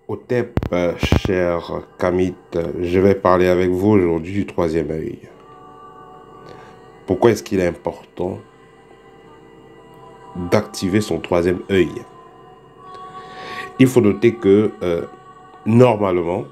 Otep, cher Kamit, je vais parler avec vous aujourd'hui du troisième œil. Pourquoi est-ce qu'il est important d'activer son troisième œil? Il faut noter que, normalement,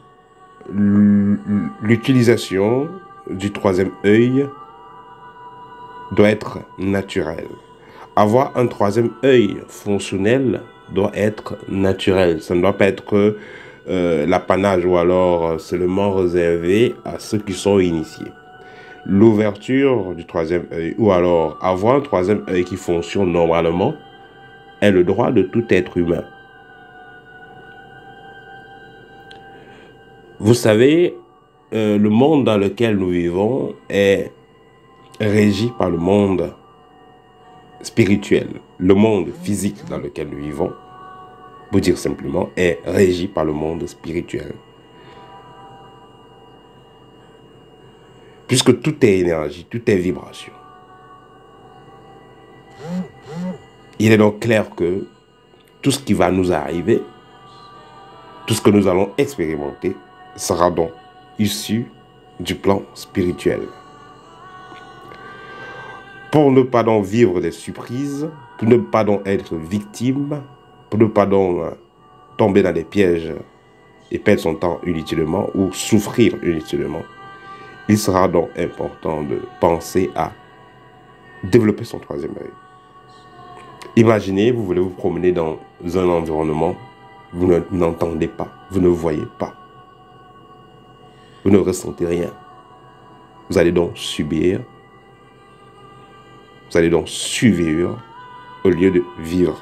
l'utilisation du troisième œil doit être naturelle. Avoir un troisième œil fonctionnel doit être naturel. Ça ne doit pas être l'apanage ou alors seulement réservé à ceux qui sont initiés. L'ouverture du troisième œil ou alors avoir un troisième œil qui fonctionne normalement est le droit de tout être humain. Vous savez, le monde dans lequel nous vivons est régi par le monde spirituel. Le monde physique dans lequel nous vivons, pour dire simplement, est régi par le monde spirituel. Puisque tout est énergie, tout est vibration. Il est donc clair que tout ce qui va nous arriver, tout ce que nous allons expérimenter, sera donc issu du plan spirituel. Pour ne pas donc vivre des surprises, pour ne pas donc être victime, pour ne pas donc tomber dans des pièges et perdre son temps inutilement ou souffrir inutilement, il sera donc important de penser à développer son troisième œil. Imaginez, vous voulez vous promener dans un environnement, vous n'entendez pas, vous ne voyez pas, vous ne ressentez rien. Vous allez donc subir, vous allez donc survivre au lieu de vivre.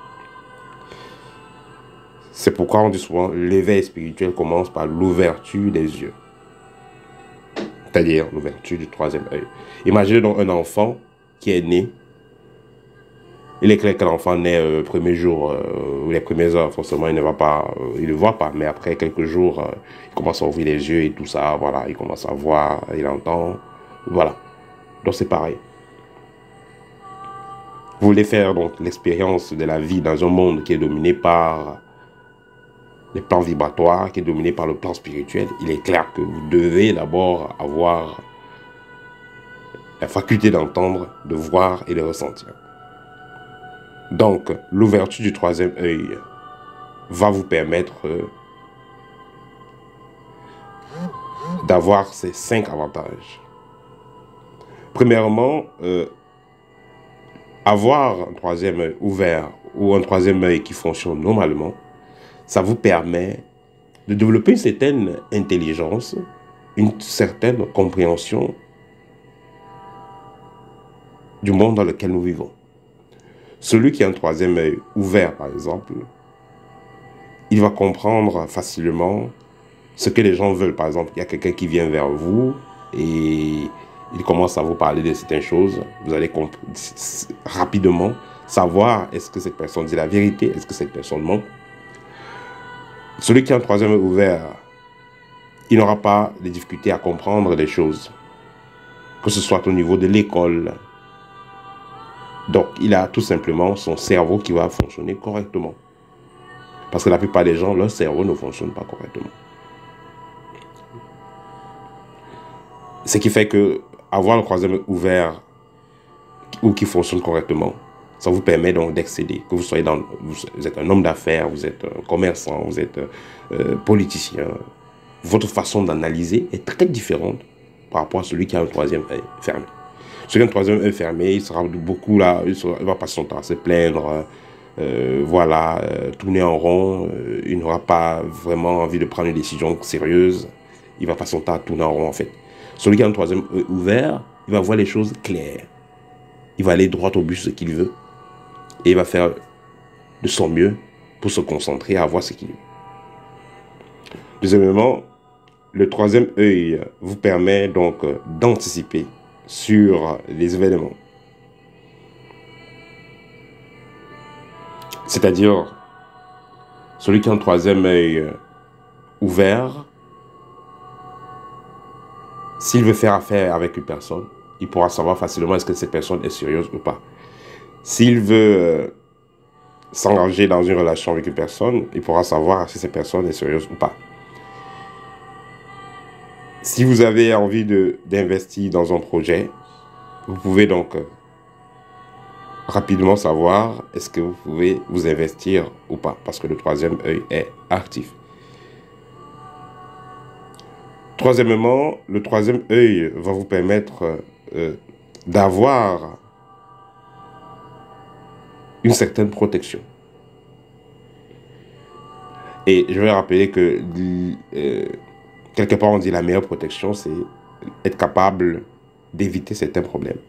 C'est pourquoi on dit souvent l'éveil spirituel commence par l'ouverture des yeux. C'est-à-dire l'ouverture du troisième œil. Imaginez donc un enfant qui est né. Il est clair que l'enfant naît le premier jour ou les premières heures, forcément il ne va pas, il ne voit pas, mais après quelques jours, il commence à ouvrir les yeux et tout ça, voilà, il commence à voir, il entend, voilà. Donc c'est pareil. Vous voulez faire donc l'expérience de la vie dans un monde qui est dominé par les plans vibratoires, qui est dominé par le plan spirituel, il est clair que vous devez d'abord avoir la faculté d'entendre, de voir et de ressentir. Donc, l'ouverture du troisième œil va vous permettre d'avoir ces 5 avantages. Premièrement, avoir un troisième œil ouvert ou un troisième œil qui fonctionne normalement, ça vous permet de développer une certaine intelligence, une certaine compréhension du monde dans lequel nous vivons. Celui qui a un troisième œil ouvert, par exemple, il va comprendre facilement ce que les gens veulent. Par exemple, il y a quelqu'un qui vient vers vous et il commence à vous parler de certaines choses. Vous allez rapidement savoir est-ce que cette personne dit la vérité, est-ce que cette personne ment. Celui qui a un troisième œil ouvert, il n'aura pas de difficulté à comprendre des choses, que ce soit au niveau de l'école. Donc, il a tout simplement son cerveau qui va fonctionner correctement. Parce que la plupart des gens, leur cerveau ne fonctionne pas correctement. Ce qui fait que avoir le troisième œil ouvert ou qui fonctionne correctement, ça vous permet donc d'excéder. Que vous êtes un homme d'affaires, vous êtes un commerçant, vous êtes politicien. Votre façon d'analyser est très différente par rapport à celui qui a un troisième œil fermé. Celui qui a un troisième œil fermé, il sera beaucoup là, il va passer son temps à se plaindre, tourner en rond, il n'aura pas vraiment envie de prendre une décision sérieuse, il va passer son temps à tourner en rond en fait. Celui qui a un troisième œil ouvert, il va voir les choses claires, il va aller droit au but ce qu'il veut, et il va faire de son mieux pour se concentrer à voir ce qu'il veut. Deuxièmement, le troisième œil vous permet donc d'anticiper sur les événements. C'est-à-dire, celui qui a un troisième œil ouvert, s'il veut faire affaire avec une personne, il pourra savoir facilement est-ce que cette personne est sérieuse ou pas. S'il veut s'engager dans une relation avec une personne, il pourra savoir si cette personne est sérieuse ou pas. Si vous avez envie d'investir dans un projet, vous pouvez donc rapidement savoir est-ce que vous pouvez vous investir ou pas, parce que le troisième œil est actif. Troisièmement, le troisième œil va vous permettre d'avoir une certaine protection. Et je vais rappeler que quelque part on dit la meilleure protection, c'est être capable d'éviter certains problèmes.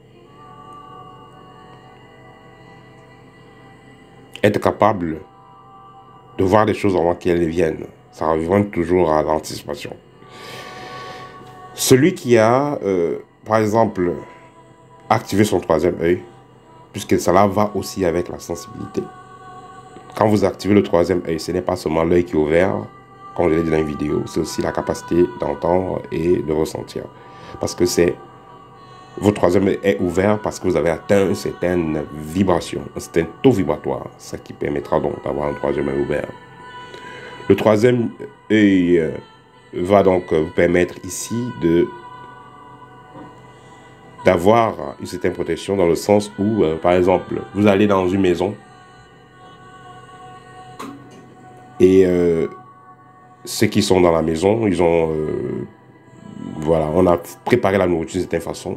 Être capable de voir les choses avant qu'elles viennent. Ça revient toujours à l'anticipation. Celui qui a, par exemple, activé son troisième œil, puisque cela va aussi avec la sensibilité. Quand vous activez le troisième œil, ce n'est pas seulement l'œil qui est ouvert, comme je l'ai dit dans une vidéo, c'est aussi la capacité d'entendre et de ressentir. Parce que votre troisième œil est ouvert parce que vous avez atteint une certaine vibration, un certain taux vibratoire, ce qui permettra donc d'avoir un troisième œil ouvert. Le troisième œil va donc vous permettre ici d'avoir une certaine protection dans le sens où, par exemple, vous allez dans une maison et ceux qui sont dans la maison, ils ont, voilà, on a préparé la nourriture d'une certaine façon.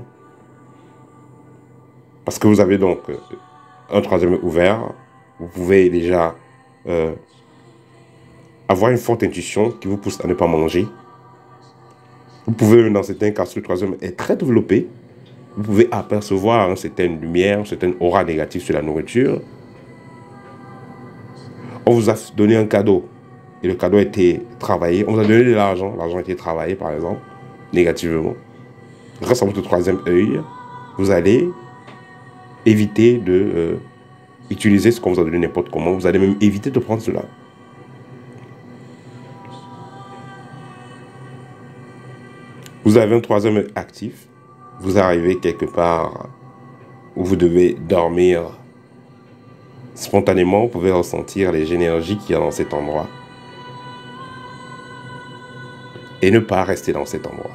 Parce que vous avez donc un troisième œil ouvert, vous pouvez déjà avoir une forte intuition qui vous pousse à ne pas manger. Vous pouvez, dans certains cas, si le troisième est très développé, vous pouvez apercevoir une certaine lumière, une certaine aura négative sur la nourriture. On vous a donné un cadeau et le cadeau a été travaillé. On vous a donné de l'argent a été travaillé par exemple, négativement. Grâce à votre troisième œil, vous allez éviter de utiliser ce qu'on vous a donné n'importe comment. Vous allez même éviter de prendre cela. Vous avez un troisième œil actif. Vous arrivez quelque part où vous devez dormir. Spontanément, vous pouvez ressentir les énergies qu'il y a dans cet endroit. Et ne pas rester dans cet endroit.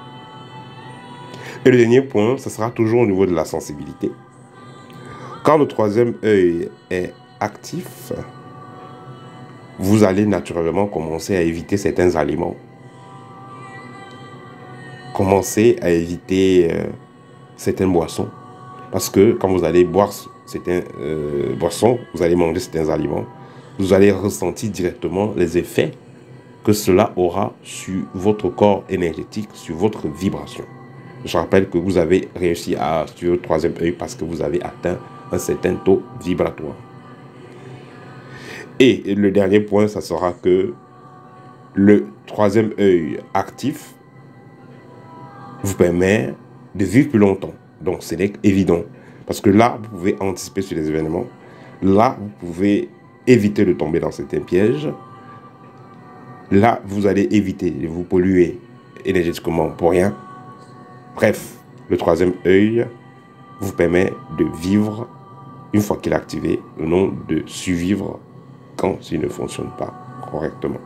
Et le dernier point, ce sera toujours au niveau de la sensibilité. Quand le troisième œil est actif, vous allez naturellement commencer à éviter certains aliments. Commencer à éviter certaines boissons. Parce que quand vous allez boire certaines boissons, vous allez manger certains aliments, vous allez ressentir directement les effets que cela aura sur votre corps énergétique, sur votre vibration. Je rappelle que vous avez réussi à activer le troisième œil parce que vous avez atteint un certain taux vibratoire. Et le dernier point, ça sera que le troisième œil actif vous permet de vivre plus longtemps. Donc, c'est évident. Parce que là, vous pouvez anticiper sur les événements. Là, vous pouvez éviter de tomber dans certains pièges. Là, vous allez éviter de vous polluer énergétiquement pour rien. Bref, le troisième œil vous permet de vivre une fois qu'il est activé, non de survivre quand il ne fonctionne pas correctement.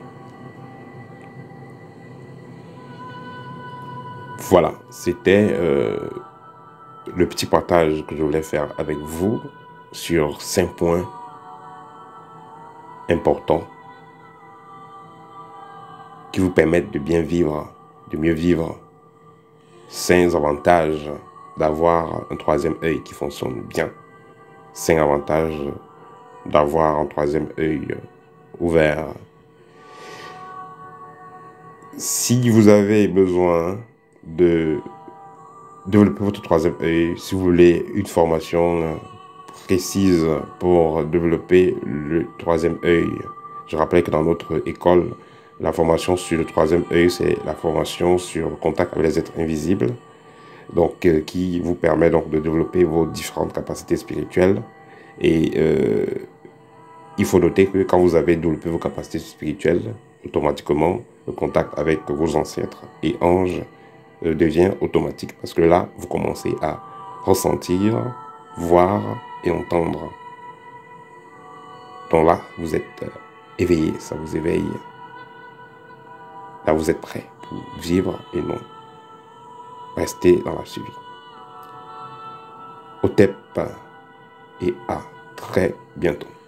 Voilà, c'était le petit partage que je voulais faire avec vous sur 5 points importants qui vous permettent de bien vivre, de mieux vivre, 5 avantages d'avoir un troisième œil qui fonctionne bien, 5 avantages d'avoir un troisième œil ouvert. Si vous avez besoin de développer votre troisième œil, si vous voulez une formation précise pour développer le troisième œil, je rappelle que dans notre école, la formation sur le troisième œil, c'est la formation sur le contact avec les êtres invisibles, donc qui vous permet donc de développer vos différentes capacités spirituelles. Et il faut noter que quand vous avez développé vos capacités spirituelles, automatiquement, le contact avec vos ancêtres et anges devient automatique. Parce que là, vous commencez à ressentir, voir et entendre Donc là, vous êtes éveillé, ça vous éveille. Là, vous êtes prêt pour vivre et non rester dans la survie. Au TEP et à très bientôt.